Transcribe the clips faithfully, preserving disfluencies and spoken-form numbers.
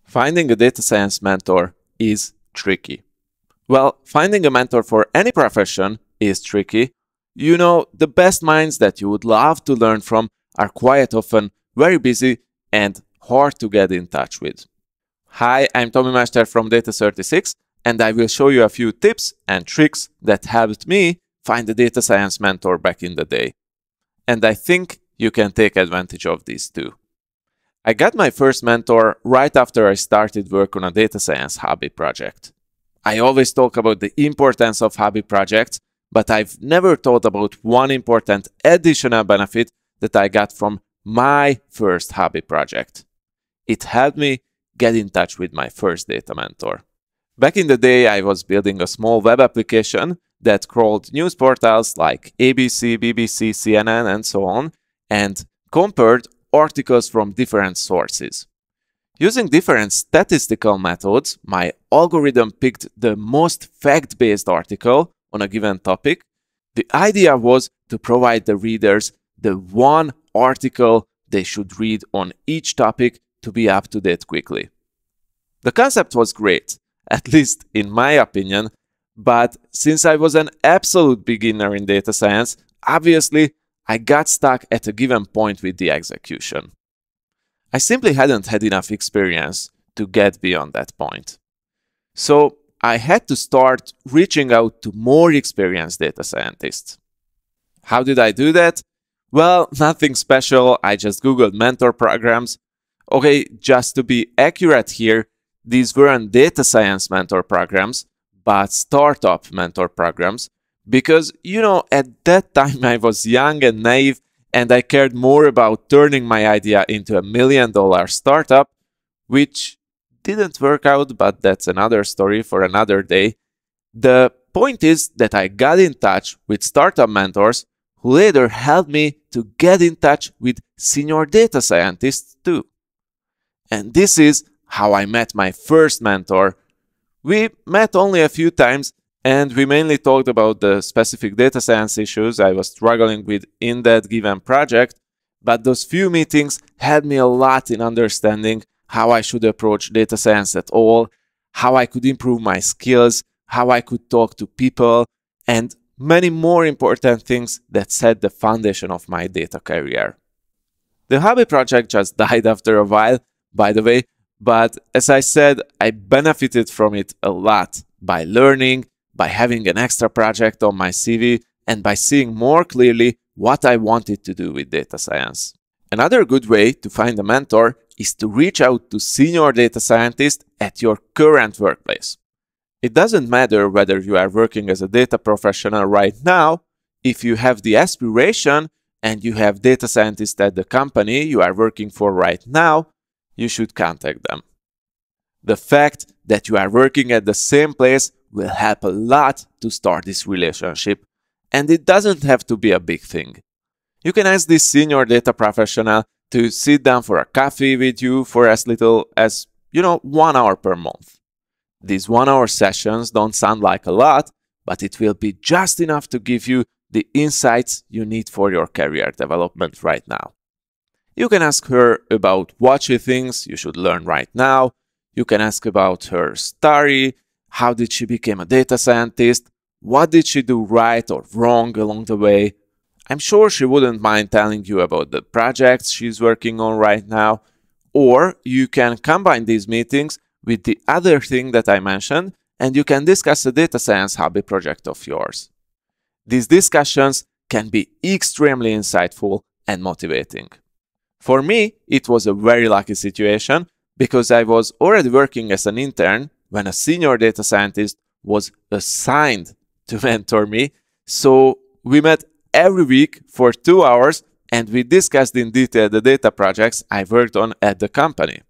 Finding a data science mentor is tricky. Well, finding a mentor for any profession is tricky. You know, the best minds that you would love to learn from are quite often very busy and hard to get in touch with. Hi, I'm Tommy Mester from Data thirty-six, and I will show you a few tips and tricks that helped me find a data science mentor back in the day. And I think you can take advantage of these too. I got my first mentor right after I started work on a data science hobby project. I always talk about the importance of hobby projects, but I've never thought about one important additional benefit that I got from my first hobby project. It helped me get in touch with my first data mentor. Back in the day, I was building a small web application that crawled news portals like A B C, B B C, C N N, and so on, and compared articles from different sources. Using different statistical methods, my algorithm picked the most fact-based article on a given topic. The idea was to provide the readers the one article they should read on each topic to be up to date quickly. The concept was great, at least in my opinion, but since I was an absolute beginner in data science, obviously I got stuck at a given point with the execution. I simply hadn't had enough experience to get beyond that point. So I had to start reaching out to more experienced data scientists. How did I do that? Well, nothing special. I just Googled mentor programs. Okay, just to be accurate here, these weren't data science mentor programs, but startup mentor programs. Because, you know, at that time I was young and naive, and I cared more about turning my idea into a million dollar startup, which didn't work out, but that's another story for another day. The point is that I got in touch with startup mentors who later helped me to get in touch with senior data scientists too. And this is how I met my first mentor. We met only a few times, and we mainly talked about the specific data science issues I was struggling with in that given project, but those few meetings helped me a lot in understanding how I should approach data science at all, how I could improve my skills, how I could talk to people, and many more important things that set the foundation of my data career. The hobby project just died after a while, by the way, but as I said, I benefited from it a lot by learning, by having an extra project on my C V, and by seeing more clearly what I wanted to do with data science. Another good way to find a mentor is to reach out to senior data scientists at your current workplace. It doesn't matter whether you are working as a data professional right now. If you have the aspiration and you have data scientists at the company you are working for right now, you should contact them. The fact that you are working at the same place will help a lot to start this relationship, and it doesn't have to be a big thing. You can ask this senior data professional to sit down for a coffee with you for as little as, you know, one hour per month. These one-hour sessions don't sound like a lot, but it will be just enough to give you the insights you need for your career development right now. You can ask her about what she thinks you should learn right now. You can ask about her story. How did she become a data scientist? What did she do right or wrong along the way? I'm sure she wouldn't mind telling you about the projects she's working on right now. Or you can combine these meetings with the other thing that I mentioned, and you can discuss a data science hobby project of yours. These discussions can be extremely insightful and motivating. For me, it was a very lucky situation because I was already working as an intern when a senior data scientist was assigned to mentor me. So we met every week for two hours and we discussed in detail the data projects I worked on at the company.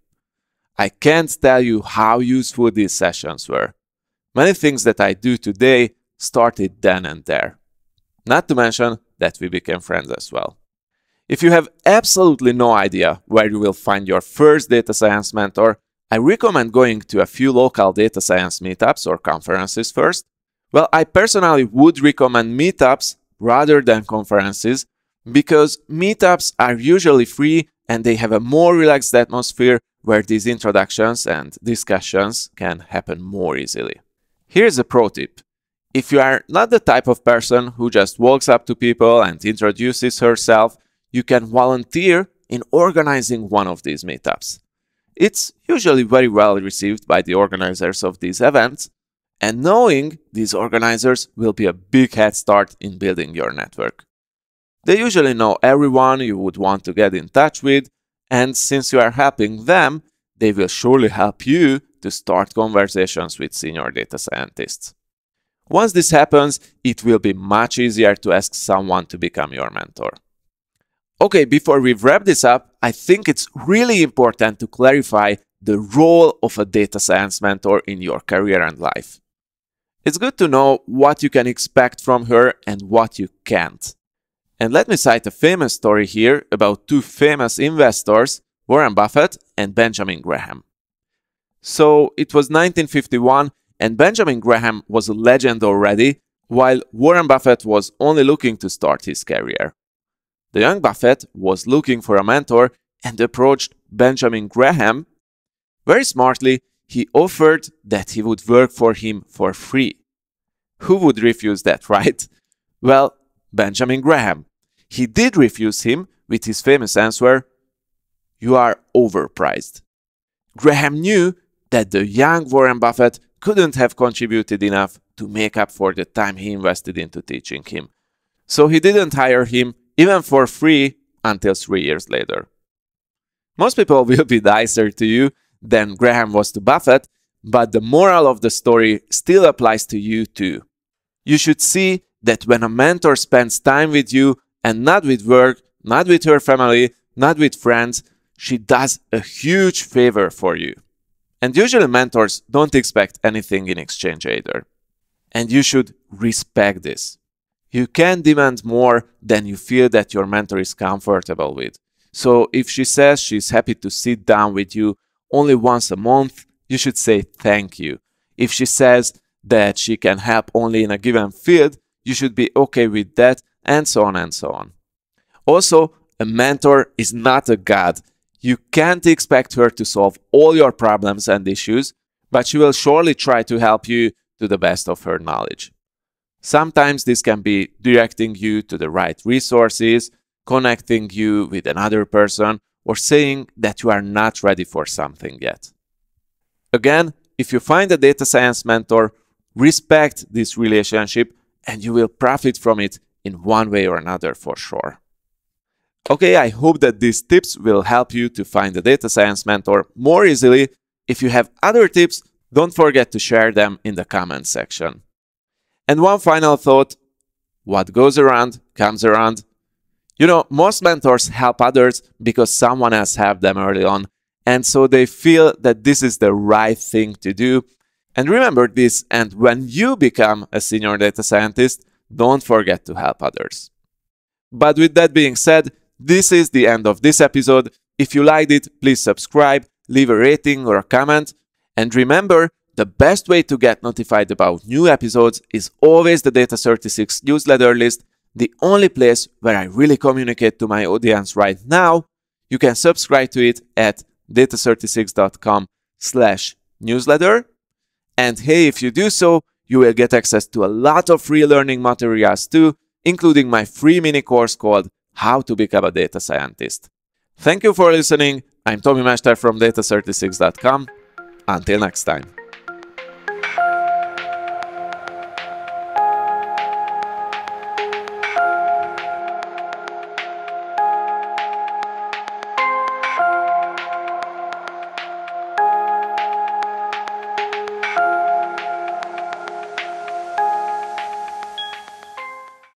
I can't tell you how useful these sessions were. Many things that I do today started then and there. Not to mention that we became friends as well. If you have absolutely no idea where you will find your first data science mentor, I recommend going to a few local data science meetups or conferences first. Well, I personally would recommend meetups rather than conferences because meetups are usually free and they have a more relaxed atmosphere where these introductions and discussions can happen more easily. Here's a pro tip. If you are not the type of person who just walks up to people and introduces herself, you can volunteer in organizing one of these meetups. It's usually very well received by the organizers of these events, and knowing these organizers will be a big head start in building your network. They usually know everyone you would want to get in touch with, and since you are helping them, they will surely help you to start conversations with senior data scientists. Once this happens, it will be much easier to ask someone to become your mentor. Okay, before we wrap this up, I think it's really important to clarify the role of a data science mentor in your career and life. It's good to know what you can expect from her and what you can't. And let me cite a famous story here about two famous investors, Warren Buffett and Benjamin Graham. So it was nineteen fifty-one, and Benjamin Graham was a legend already, while Warren Buffett was only looking to start his career. The young Buffett was looking for a mentor and approached Benjamin Graham. Very smartly, he offered that he would work for him for free. Who would refuse that, right? Well, Benjamin Graham. He did refuse him with his famous answer, "You are overpriced." Graham knew that the young Warren Buffett couldn't have contributed enough to make up for the time he invested into teaching him. So he didn't hire him, even for free, until three years later. Most people will be nicer to you than Graham was to Buffett, but the moral of the story still applies to you too. You should see that when a mentor spends time with you and not with work, not with her family, not with friends, she does a huge favor for you. And usually mentors don't expect anything in exchange either. And you should respect this. You can demand more than you feel that your mentor is comfortable with. So if she says she's happy to sit down with you only once a month, you should say thank you. If she says that she can help only in a given field, you should be okay with that, and so on and so on. Also, a mentor is not a god. You can't expect her to solve all your problems and issues, but she will surely try to help you to the best of her knowledge. Sometimes this can be directing you to the right resources, connecting you with another person, or saying that you are not ready for something yet. Again, if you find a data science mentor, respect this relationship and you will profit from it in one way or another for sure. Okay, I hope that these tips will help you to find a data science mentor more easily. If you have other tips, don't forget to share them in the comments section. And one final thought, what goes around comes around. You know, most mentors help others because someone else helped them early on, and so they feel that this is the right thing to do. And remember this, and when you become a senior data scientist, don't forget to help others. But with that being said, this is the end of this episode. If you liked it, please subscribe, leave a rating or a comment, and remember, the best way to get notified about new episodes is always the Data thirty-six newsletter list, the only place where I really communicate to my audience right now. You can subscribe to it at data thirty-six dot com slash newsletter. And hey, if you do so, you will get access to a lot of free learning materials too, including my free mini course called How to Become a Data Scientist. Thank you for listening. I'm Tomi Mester from data thirty-six dot com. Until next time.